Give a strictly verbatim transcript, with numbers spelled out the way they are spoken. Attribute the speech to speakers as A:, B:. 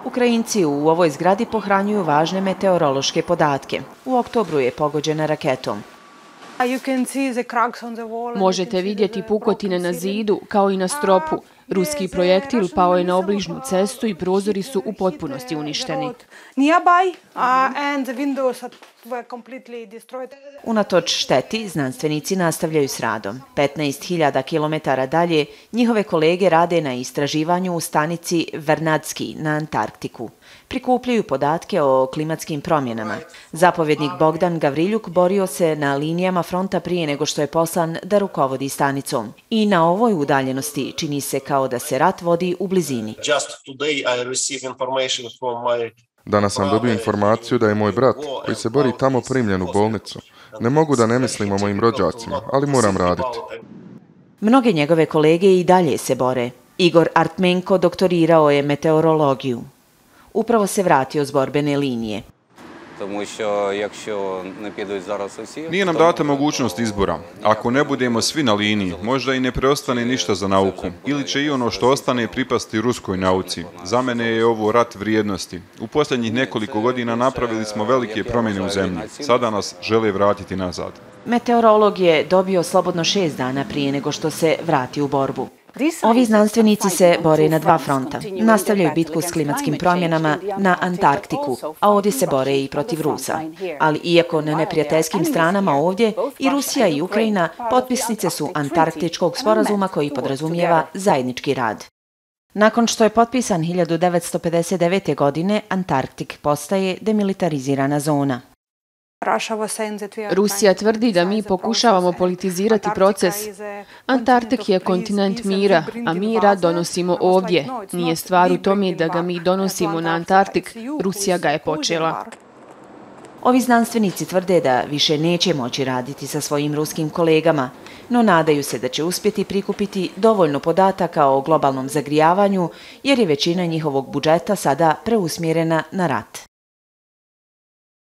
A: Ukrajinci u ovoj zgradi pohranjuju važne meteorološke podatke. U oktobru je pogođena raketom.
B: Možete vidjeti pukotine na zidu, kao i na stropu. Ruski projektil pao je na obližnju cestu i prozori su u potpunosti uništeni.
A: Unatoč šteti, znanstvenici nastavljaju s radom. petnaest hiljada kilometara dalje, njihove kolege rade na istraživanju u stanici Vernadski na Antarktiku. Prikupljaju podatke o klimatskim promjenama. Zapovjednik Bogdan Gavriljuk borio se na linijama fronta prije nego što je poslan da rukovodi stanicom. I na ovoj udaljenosti čini se kao da se rat vodi u blizini.
C: Danas sam dobio informaciju da je moj brat, koji se bori tamo, primljen u bolnicu. Ne mogu da ne mislim o mojim rođacima, ali moram raditi.
A: Mnoge njegove kolege i dalje se bore. Igor Artmenko doktorirao je meteorologiju. Upravo se vratio s borbene linije.
D: Nije nam data mogućnost izbora. Ako ne budemo svi na liniji, možda i ne preostane ništa za nauku. Ili će i ono što ostane pripasti ruskoj nauci. Za mene je ovo rat vrijednosti. U posljednjih nekoliko godina napravili smo velike promjene u zemlji. Sada nas žele vratiti nazad.
A: Meteorolog je dobio slobodno šest dana prije nego što se vrati u borbu. Ovi znanstvenici se bore na dva fronta. Nastavljaju bitku s klimatskim promjenama na Antarktiku, a ovdje se bore i protiv Rusa. Ali iako na neprijateljskim stranama ovdje, i Rusija i Ukrajina potpisnice su Antarktičkog sporazuma koji podrazumijeva zajednički rad. Nakon što je potpisan hiljadu devetsto pedeset devete. godine, Antarktik postaje demilitarizirana zona.
B: Rusija tvrdi da mi pokušavamo politizirati proces. Antarktik je kontinent mira, a mi rad donosimo ovdje. Nije stvar u tome da ga mi donosimo na Antarktik, Rusija ga je počela.
A: Ovi znanstvenici tvrde da više neće moći raditi sa svojim ruskim kolegama, no nadaju se da će uspjeti prikupiti dovoljno podataka o globalnom zagrijavanju, jer je većina njihovog budžeta sada preusmjerena na rat.